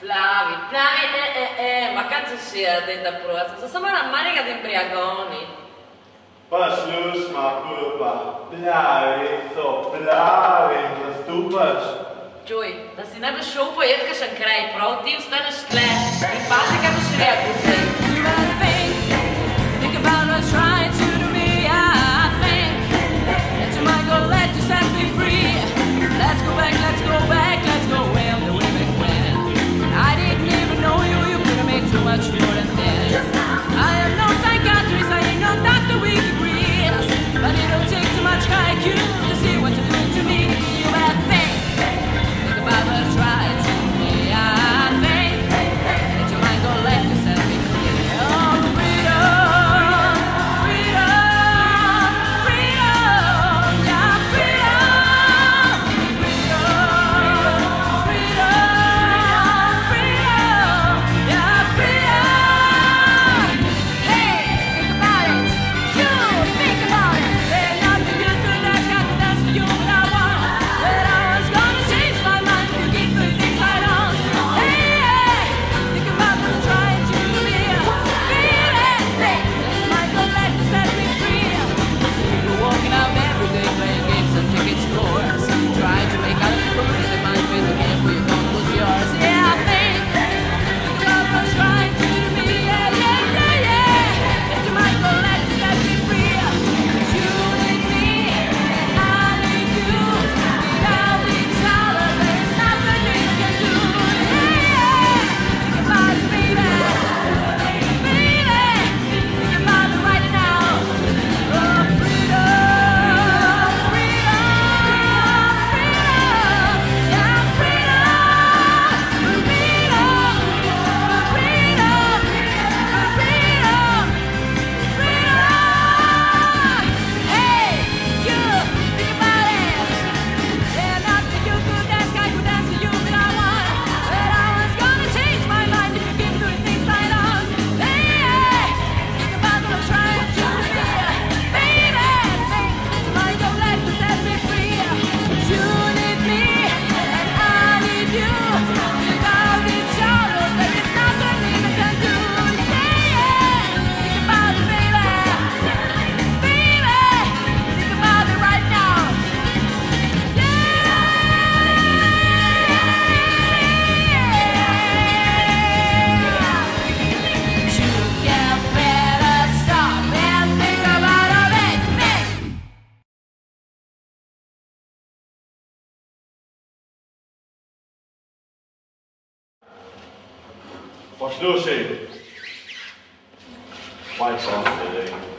Plavi, ma cazzo sia detta pure, sta sembra una manica di imbriagoni. Послушай, папа, plavi, so stupaš. Čuj, da si ne bi šel pojet kakšen kraj, prav ti ostaneš tle in pazi, kaj boš rekel zdaj. Think about what's right to me, I think that you might go let you set me free. Let's go back, let's go back, let's go well the way back when. I didn't even know you, you could have made so much more than this. I am no psychiatrist, I ain't no doctor we can breathe, but it don't take too much IQ to see what you're doing to me. You bad thing. Think about what's right to me, I think that you might go let you set me free. Oh, freedom, freedom, freedom, yeah, freedom, freedom, freedom, freedom, yeah, freedom. Hey, think about it, you think about it. There's nothing you could ask, I could ask for you what I want, but I was gonna change my mind if you keep doing things I don't. Hey, think about what's trying to be. Feel it, think that might go back to set me free. People walking out every day playing games and ticket stores, trying to make out of the rules that might fit the game where you thought was yours. Yeah, I think about what's trying to be. Yeah, that you might go back to set me free. You need me and I need you. Without each other, there's nothing we can do. Yeah, think about it, baby. Baby, think about it right now. Oh, freedom, freedom, freedom, yeah, freedom, freedom, freedom, freedom, freedom. Hey, you, think about it. Yeah, nothing you could ask, I could answer you what I want, but I was gonna change my mind if you keep doing things I don't. Hey, think about what I'm trying to be. Baby, think might go let you set me free. You need me and I need you. Without each other, there is nothing we can do. Yeah, think about it, baby. Baby, think about it right now. You can better stop and think about it. Послушай, мой сон,